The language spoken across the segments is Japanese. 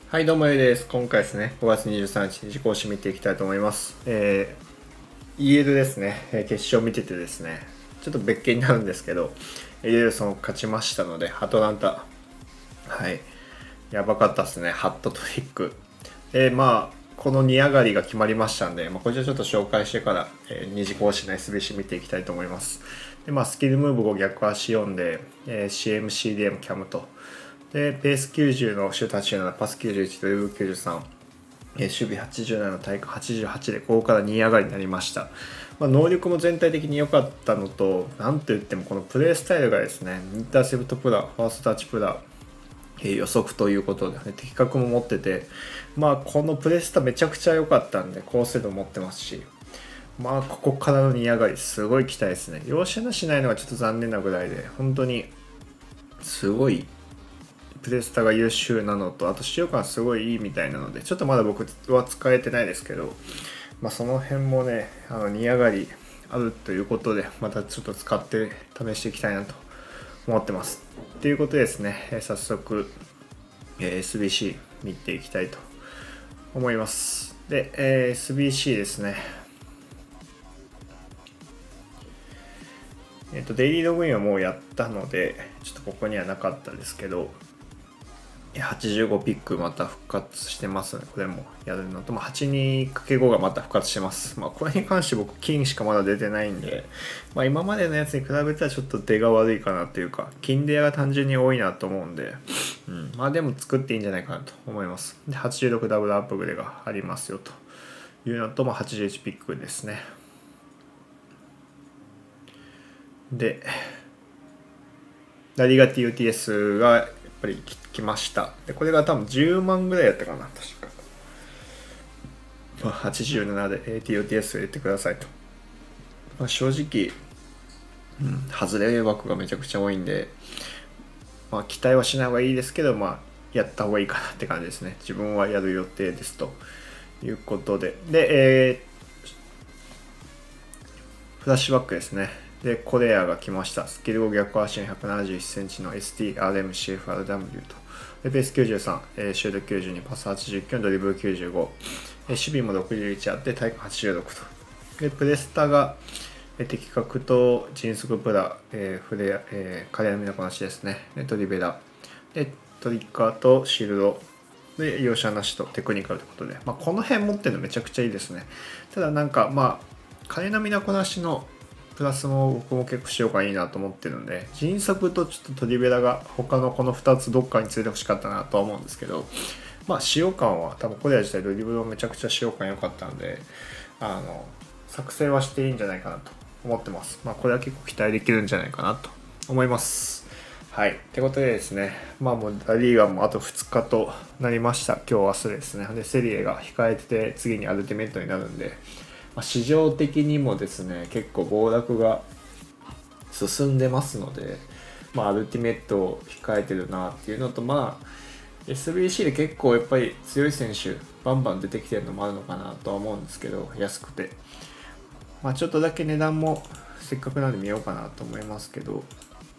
はい、どうもゆうです。今回ですね、5月23日、二次更新見ていきたいと思います。EL ですね、決勝見ててですね、ちょっと別件になるんですけど、エリエルソン勝ちましたので、アトランタ、はい、やばかったですね、ハットトリック。この2上がりが決まりましたんで、こちらちょっと紹介してから、二次更新の SBC 見ていきたいと思います。で、スキルムーブ5逆足4で、CM、CDM、キャムと、で、ペース90のシュート87、パス91、ドリブル93、守備87、体感88で、ここから2上がりになりました。能力も全体的に良かったのと、なんといってもこのプレースタイルがですね、インターセプトプラ、ファーストタッチプラ、予測ということで、ね、的確も持ってて、このプレスタめちゃくちゃ良かったんで、高精度持ってますし、ここからの2上がり、すごい期待ですね。容赦なしないのがちょっと残念なぐらいで、本当に、すごい、プレスタが優秀なのと、あと使用感すごいいいみたいなので、ちょっとまだ僕は使えてないですけど、その辺もね、2上がりあるということで、またちょっと使って試していきたいなと思ってます。ということでですね、早速、SBC 見ていきたいと思います。で、SBC ですね。デイリーログインはもうやったので、ちょっとここにはなかったですけど、85ピックまた復活してますので、これもやるのと、82×5 がまた復活してます。これに関して僕、金しかまだ出てないんで、今までのやつに比べたらちょっと出が悪いかなというか、金レアが単純に多いなと思うんで、でも作っていいんじゃないかなと思います。で、86ダブルアップグレがありますよというのと、81ピックですね。で、ラリガ TUTS がやっぱり来ました。で、これが多分10万ぐらいやったかな、確か。87で TUTS 入れてくださいと。正直、外れ枠がめちゃくちゃ多いんで、期待はしない方がいいですけど、やった方がいいかなって感じですね。自分はやる予定ですということで。で、フラッシュバックですね。で、コレアが来ました。スキル5逆足171センチの STRMCFRW と。で、ベース93、シュート92、パス89、ドリブル95、守備も61あって、体感86と。で、プレスタが、的確と迅速プラ、フレア、カレアの見のこなしですね。で、トリベラ。で、トリッカーとシールド。で、容赦なしとテクニカルということで、この辺持ってるのめちゃくちゃいいですね。ただカレアの見のこなしのプラスも僕も結構使用感いいなと思ってるんで、迅速とちょっとトリベラが他のこの2つどっかに連れてほしかったなとは思うんですけど、使用感は多分コレア自体ドリブルもめちゃくちゃ使用感良かったんで、作成はしていいんじゃないかなと思ってます。これは結構期待できるんじゃないかなと思います。はい。ってことでですね、もうラリーガもあと2日となりました。今日明日ですね。で、セリエが控えてて次にアルティメットになるんで、市場的にもですね結構暴落が進んでますので、アルティメットを控えてるなっていうのと、SBC で結構やっぱり強い選手バンバン出てきてるのもあるのかなとは思うんですけど、安くてちょっとだけ値段もせっかくなんで見ようかなと思いますけど、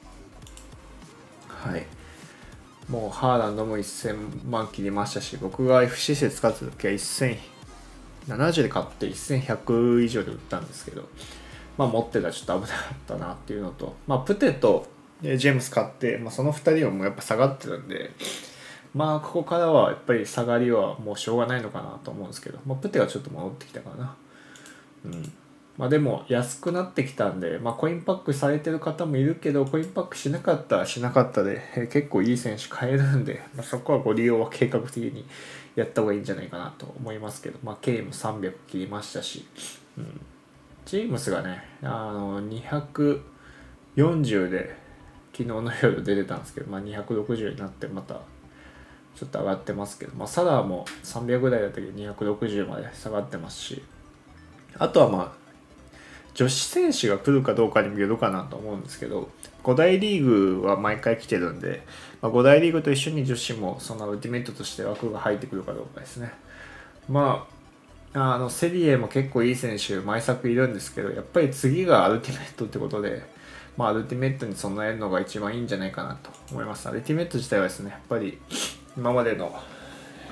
はい、もうハーランドも1000万切りましたし、僕が FC で使ってた時は1070で買って1100以上で売ったんですけど、持ってたらちょっと危なかったなっていうのと、プテとジェームス買って、その2人はもうやっぱ下がってるんで、ここからはやっぱり下がりはもうしょうがないのかなと思うんですけど、プテはちょっと戻ってきたかな。でも安くなってきたんで、コインパックされてる方もいるけど、コインパックしなかったらしなかったで、結構いい選手買えるんで、そこはご利用は計画的にやった方がいいんじゃないかなと思いますけど、ケイも300切りましたし、ジェームスがね、240で昨日の夜出てたんですけど、260になってまたちょっと上がってますけど、サラーも300台だったけど260まで下がってますし、あとは女子選手が来るかどうかにもよるかなと思うんですけど、5大リーグは毎回来てるんで、5大リーグと一緒に女子もそのアルティメットとして枠が入ってくるかどうかですね。セリエも結構いい選手毎作いるんですけど、やっぱり次がアルティメットってことで、アルティメットに備えるのが一番いいんじゃないかなと思います。アルティメット自体はですね、やっぱり今までの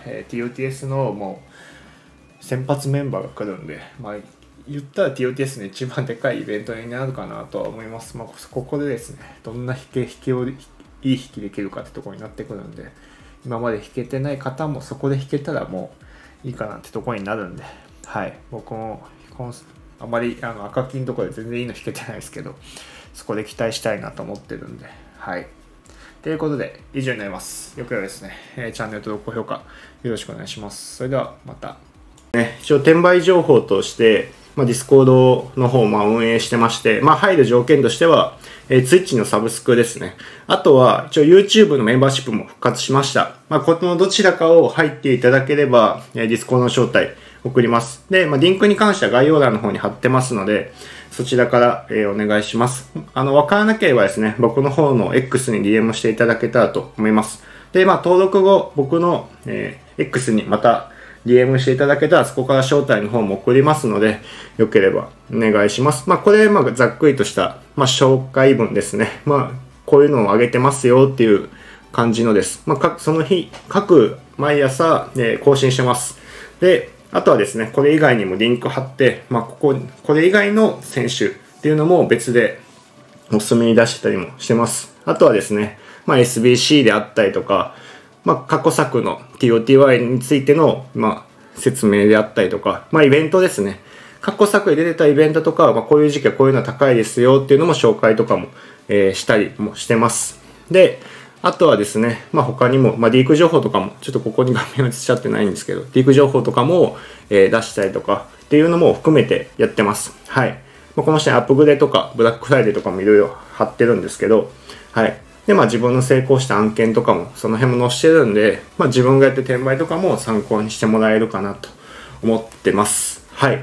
TOTS のもう先発メンバーが来るんで、言ったら TOTS の一番でかいイベントになるかなとは思います。ここでですね、どんな引きをいい引きできるかってところになってくるんで、今まで弾けてない方もそこで弾けたらもういいかなってところになるんで、僕もあまり赤金とかで全然いいの弾けてないですけど、そこで期待したいなと思ってるんで、ということで以上になります。よければですね、チャンネル登録高評価よろしくお願いします。それではまた。一応転売情報として、ディスコードの方を運営してまして、入る条件としては、Twitch のサブスクですね。あとは、一応 YouTube のメンバーシップも復活しました。このどちらかを入っていただければ、ディスコードの招待送ります。で、リンクに関しては概要欄の方に貼ってますので、そちらから、お願いします。わからなければですね、僕の方の X に DM していただけたらと思います。で、登録後、僕の、X にまた、DM していただけたら、そこから招待の方も送りますので、よければお願いします。これ、ざっくりとした、紹介文ですね。こういうのをあげてますよっていう感じのです。その日、毎朝、更新してます。で、あとはですね、これ以外にもリンク貼って、これ以外の選手っていうのも別でおすすめに出してたりもしてます。あとはですね、SBC であったりとか、過去作の TOTY についての、説明であったりとか、イベントですね。過去作で出てたイベントとか、こういう時期はこういうのは高いですよっていうのも紹介とかも、したりもしてます。で、あとはですね、他にも、リーク情報とかも、ちょっとここに画面映しちゃってないんですけど、リーク情報とかも、出したりとかっていうのも含めてやってます。この下にアップグレとか、ブラックフライデーとかもいろいろ貼ってるんですけど、で、自分の成功した案件とかも、その辺も載してるんで、自分がやって転売とかも参考にしてもらえるかなと思ってます。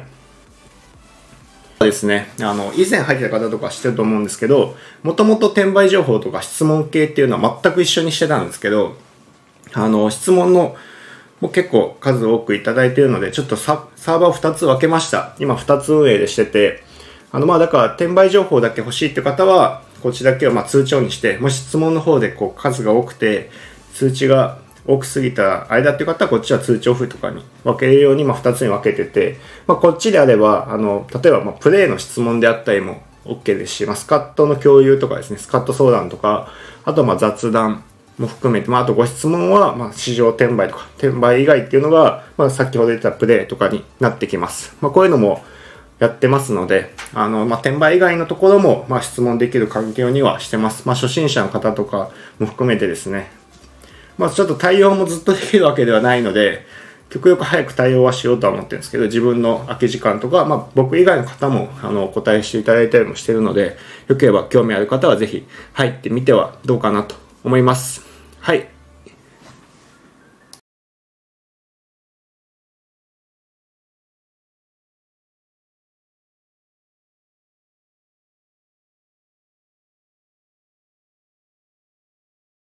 ですね、以前入ってた方とか知ってると思うんですけど、もともと転売情報とか質問系っていうのは全く一緒にしてたんですけど、質問のもう結構数多くいただいているので、ちょっとサーバーを2つ分けました。今2つ運営でしてて、だから転売情報だけ欲しいって方は、こっちだけを通知オンにして、もし質問の方で数が多くて、通知が多くすぎた間っていう方は、こっちは通知オフとかに分けるように2つに分けてて、こっちであれば、例えばプレイの質問であったりも OK ですし、スカットの共有とかですね、スカット相談とか、あと雑談も含めて、あとご質問は、市場転売とか、転売以外っていうのが、先ほど言ったプレイとかになってきます。こういうのもやってますので、転売以外のところも、質問できる環境にはしてます。初心者の方とかも含めてですね、ちょっと対応もずっとできるわけではないので、極力早く対応はしようとは思ってるんですけど、自分の空き時間とか、僕以外の方もお答えしていただいたりもしているので、よければ興味ある方はぜひ入ってみてはどうかなと思います。